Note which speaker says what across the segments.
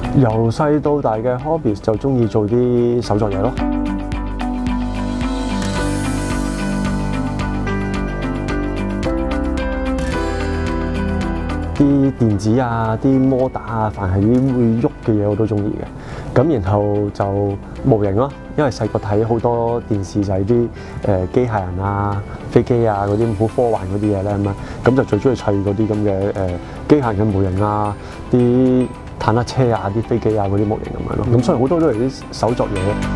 Speaker 1: 由細到大嘅 hobbies 就中意做啲手作嘢咯。啲電子啊、啲摩打啊，凡係啲會喐嘅嘢我都中意嘅。咁然後就模型咯，因為細個睇好多電視就係啲機械人啊、飛機啊嗰啲好科幻嗰啲嘢咧咁樣，咁就最中意砌嗰啲咁嘅機械人嘅模型啊、啲坦克車啊、啲飛機啊嗰啲模型咁樣咯。咁所以好多都係啲手作嘢，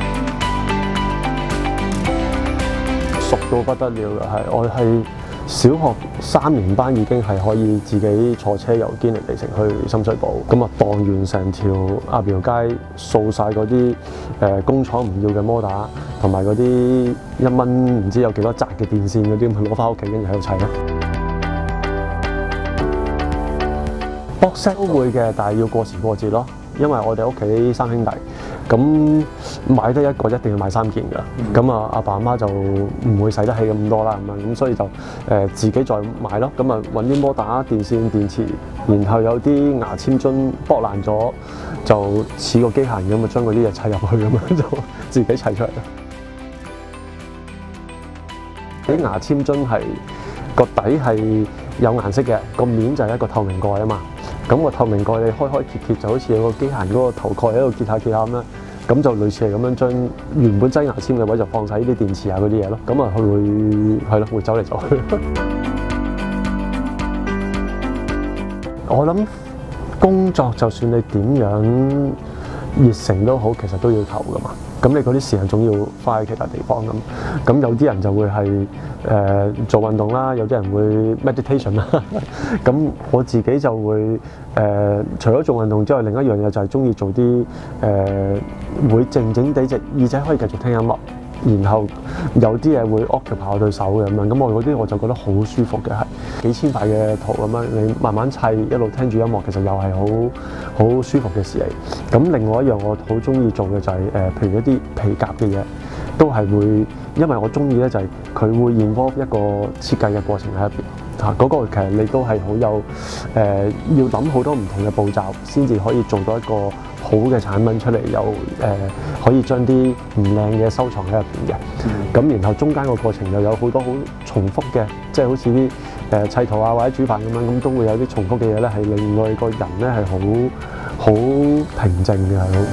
Speaker 1: 熟到不得了嘅係我係。小學3年班已經係可以自己坐車由堅尼地城去深水埗，咁啊蕩完成條鴨寮街，掃晒嗰啲工廠唔要嘅摩打，同埋嗰啲1蚊唔知有幾多扎嘅電線嗰啲，咁攞翻屋企跟住喺度砌咯。box set 都會嘅，但係要過時過節咯。因為我哋屋企3兄弟，咁買得一個一定要買3件㗎。咁啊，阿爸阿媽就唔會使得起咁多啦，咁所以就自己再買咯。咁啊揾啲摩打、電線、電池，然後有啲牙籤樽剝爛咗，就似個機械人咁啊，將嗰啲嘢砌入去咁樣就自己砌出嚟啦。啲牙籤樽係個底係有顏色嘅，個面就係一個透明蓋啊嘛。咁個透明蓋你開開揭揭就好似有個機械人嗰個頭蓋喺度揭下揭下咁啦，咁就類似係咁樣將原本擠牙籤嘅位就放晒呢啲電池啊嗰啲嘢咯，咁啊佢會係咯會走嚟走去。我諗工作就算你點樣熱誠都好，其實都要投㗎嘛。咁你嗰啲時間總要花喺其他地方咁有啲人就會係做運動啦，有啲人會 meditation 啦。咁我自己就會除咗做運動之外，另一樣嘢就係中意做啲會靜靜地隻耳仔可以繼續聽音樂，然後有啲嘢會 occupy 我對手嘅咁樣。咁我嗰啲我就覺得好舒服嘅，係幾千塊嘅圖咁樣，你慢慢砌一路聽住音樂，其實又係好舒服嘅事嚟。咁另外一樣我好中意做嘅就係譬如一啲皮夾嘅嘢，都係會因為我中意咧，就係佢會 involve 一個設計嘅過程喺入邊。嗰個其實你都係好有要諗好多唔同嘅步驟，先至可以做到一個好嘅產品出嚟，有可以將啲唔靚嘅收藏喺入邊嘅。咁然後中間個過程又有好多好重複嘅，即係好似啲砌圖啊或者煮飯咁樣，咁都會有啲重複嘅嘢咧，係令我哋個人咧係好平靜嘅，係好。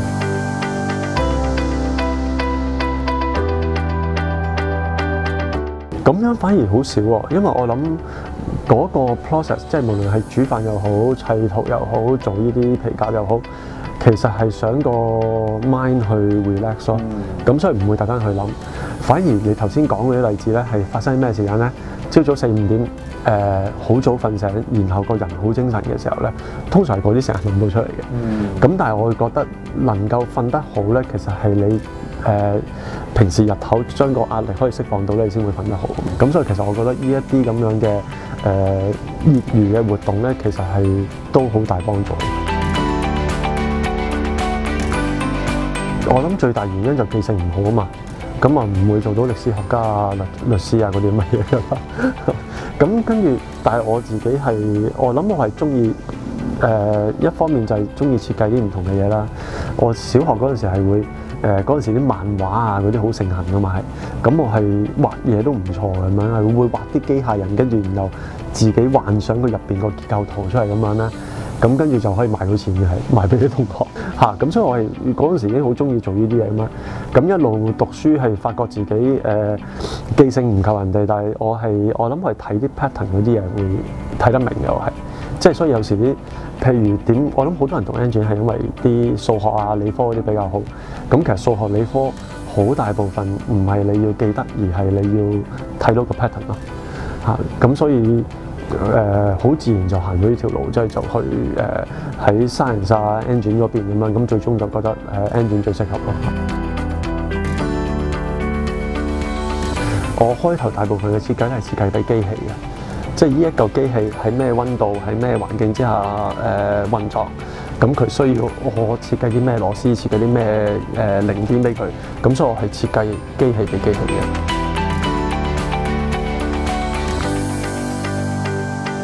Speaker 1: 咁樣反而好少喎，因為我諗嗰個 process， 即係無論係煮飯又好、砌圖又好、做呢啲皮夾又好，其實係想個 mind 去 relax 咯。咁所以唔會特登去諗，反而你頭先講嗰啲例子咧，係發生咩時間咧？朝早4、5點，好早瞓醒，然後個人好精神嘅時候咧，通常係嗰啲時間諗到出嚟嘅。咁但係我會覺得能夠瞓得好咧，其實係你平時日頭將個壓力可以釋放到你先會瞓得好。咁所以其實我覺得呢一啲咁樣嘅業餘嘅活動咧，其實係都好大幫助。我諗最大原因就記性唔好啊嘛，咁啊唔會做到歷史學家啊、律師啊嗰啲咁嘅嘢㗎啦。咁跟住，但係我自己係，我諗我係中意一方面就係中意設計啲唔同嘅嘢啦。我小學嗰陣時係會嗰陣時啲漫畫啊嗰啲好盛行㗎嘛係，咁我係畫嘢都唔錯咁樣，係會畫啲機械人，跟住然後自己幻想佢入邊個結構圖出嚟咁樣咧。咁跟住就可以賣到錢嘅，係賣俾啲同學嚇。咁所以我係嗰陣時已經好中意做呢啲嘢咁樣。咁一路讀書係發覺自己記性唔夠人哋，但係我諗係睇啲 pattern 嗰啲嘢會睇得明嘅，我係即係所以有時啲譬如點，我諗好多人讀 engine 係因為啲數學啊、理科嗰啲比較好。咁其實數學、理科好大部分唔係你要記得，而係你要睇到個 pattern 咯嚇。咁所以好自然就行到呢條路，即係就去喺 science 啊 engine 嗰邊咁樣，咁最終就覺得engine 最適合咯。我開頭大部分嘅設計係設計俾機器嘅，即係呢一嚿機器喺咩溫度、喺咩環境之下運作，咁佢需要我設計啲咩螺絲、設計啲咩零件俾佢，咁所以我係設計機器俾機器嘅。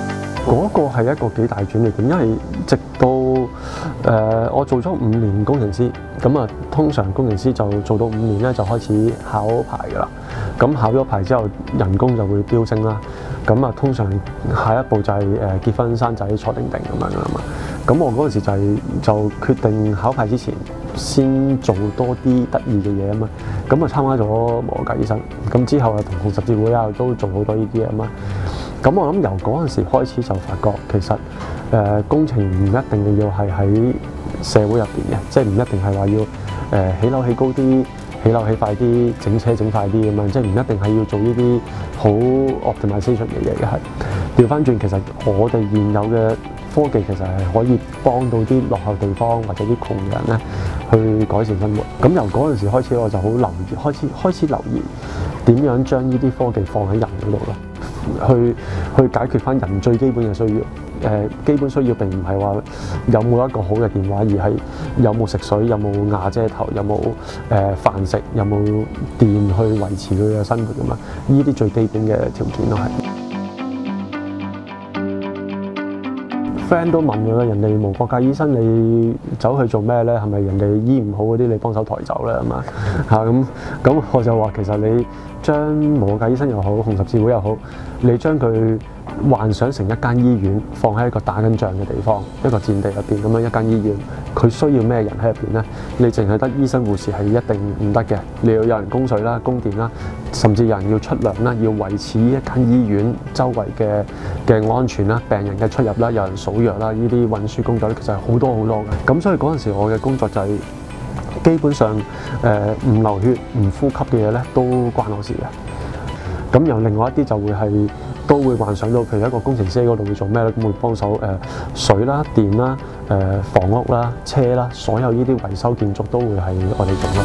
Speaker 1: 嗰個係一個幾大轉捩點，因為直到我做咗5年工程師，咁啊通常工程師就做到5年咧就開始考牌㗎啦。咁考咗牌之後，人工就會飆升啦。咁啊通常下一步就係結婚生仔坐定定咁樣㗎啦嘛。咁我嗰陣時就決定考牌之前先做多啲得意嘅嘢啊嘛。咁啊參加咗無國界醫生，咁之後啊同紅十字會啊都做好多呢啲嘢啊嘛。咁我諗由嗰陣時開始就發覺，其實工程唔一定要係喺社會入邊嘅，即係唔一定係話要起樓起高啲、起樓起快啲、整車整快啲咁樣，即係唔一定係要做呢啲好 optimization 嘅嘢嘅。係調翻轉，其實我哋現有嘅科技其實係可以幫到啲落後地方或者啲窮人咧去改善生活。咁由嗰陣時開始，我就好留意，開始留意點樣將呢啲科技放喺人嗰度咯。去解決翻人最基本嘅需要。基本需要並唔係話有冇一個好嘅電話，而係有冇食水、有冇瓦遮頭、有冇飯食、有冇電去維持佢嘅生活㗎嘛。呢啲最基本嘅條件都係。friend 都問㗎啦，人哋無國界醫生你走去做咩咧？係咪人哋醫唔好嗰啲你幫手抬走咧？係嘛嚇咁我就話其實你將無國界醫生又好，紅十字會又好，你將佢幻想成一間醫院，放喺一個打緊仗嘅地方，一個戰地入邊咁樣一間醫院，佢需要咩人喺入邊咧？你淨係得醫生護士係一定唔得嘅，你要有人供水啦、供電啦，甚至有人要出糧啦，要維持呢一間醫院周圍嘅安全啦、病人嘅出入啦、有人數藥啦，呢啲運輸工作咧其實係好多嘅。咁所以嗰陣時我嘅工作就係基本上唔流血、唔呼吸嘅嘢咧都關我事嘅。咁由另外一啲就會係都會幻想到，譬如一個工程師嗰度會做咩咧？咁會幫手水啦、電啦、房屋啦、車啦，所有呢啲維修建築都會係我哋做咯。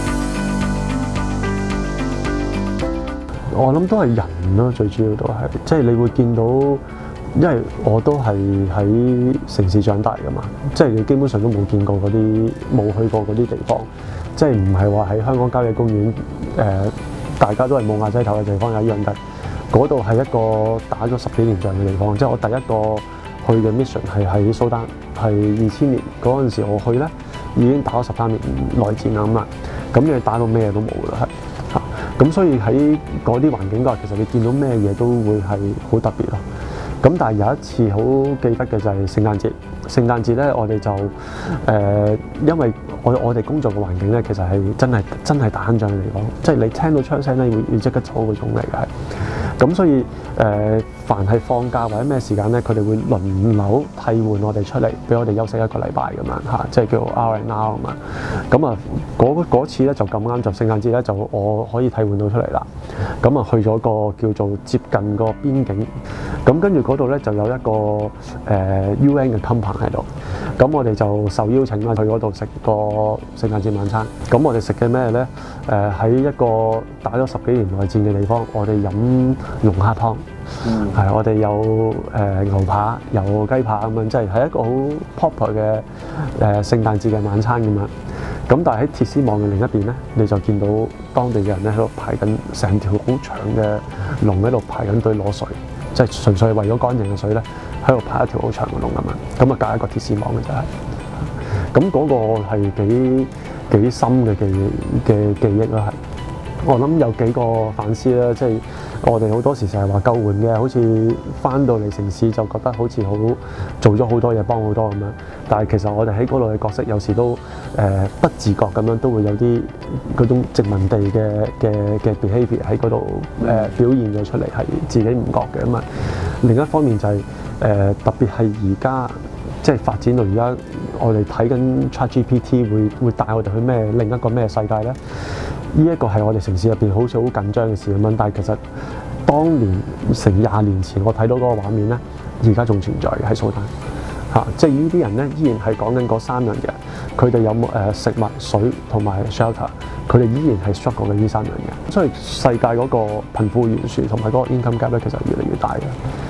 Speaker 1: 我諗都係人咯，最主要都係，即係你會見到，因為我都係喺城市長大噶嘛，即係你基本上都冇見過嗰啲，冇去過嗰啲地方，即係唔係話喺香港郊野公園大家都係冇瓦遮頭嘅地方有一樣嘅。嗰度係一個打咗10幾年仗嘅地方，即係我第一個去嘅 mission 係喺蘇丹，係2000年嗰陣時我去咧，已經打咗13年內戰啦咁啦，咁你打到咩都冇啦，係嚇，咁所以喺嗰啲環境下，其實你見到咩嘢都會係好特別咯。咁但係有一次好記得嘅就係聖誕節。聖誕節咧，我哋就因為我哋工作嘅環境咧，其實係真係打緊仗嘅地方，即係你聽到槍聲咧，要即刻走嗰種嚟嘅係。咁所以凡係放假或者咩時間咧，佢哋會輪流替換我哋出嚟，俾我哋休息一個禮拜咁樣嚇，即係叫 R&R 啊嘛。咁啊嗰次咧就咁啱就聖誕節咧就我可以替換到出嚟啦。咁啊去咗個叫做接近個邊境，咁跟住嗰度咧就有一個UN 嘅 compound 喺度，咁我哋就受邀請啦，去嗰度食個聖誕節晚餐。咁我哋食嘅咩咧？喺一個打咗10幾年內戰嘅地方，我哋飲龍蝦湯，係我哋有牛扒、有雞扒咁樣，即係一個好 proper 嘅聖誕節嘅晚餐咁樣。咁但係喺鐵絲網嘅另一邊咧，你就見到當地嘅人咧喺度排緊成條好長嘅龍喺度排緊隊攞水，即係純粹係為咗乾淨嘅水咧，喺度排一條好長嘅龍咁樣。咁啊隔一個鐵絲網嘅就係。咁嗰個係幾深嘅記憶啦，係。我諗有幾個反思啦，即係我哋好多時成日話救援嘅，好似翻到嚟城市就覺得好似好做咗好多嘢幫好多咁樣，但係其實我哋喺嗰度嘅角色有時都不自覺咁樣都會有啲嗰種殖民地嘅 behaviour 喺嗰度表現咗出嚟，係自己唔覺嘅咁啊。另一方面就係特別係而家即係發展到而家，我哋睇緊 ChatGPT 會帶我哋去另一個咩世界咧？呢一個係我哋城市入邊好似好緊張嘅事咁樣，但係其實當年成20年前我睇到嗰個畫面咧，而家仲存在嘅喺蘇丹嚇，即係呢啲人咧依然係講緊嗰3樣嘢，佢哋有冇食物、水同埋 shelter， 佢哋依然係 struggle 緊呢3樣嘢，所以世界嗰個貧富懸殊同埋嗰個 income gap 咧，其實越嚟越大嘅。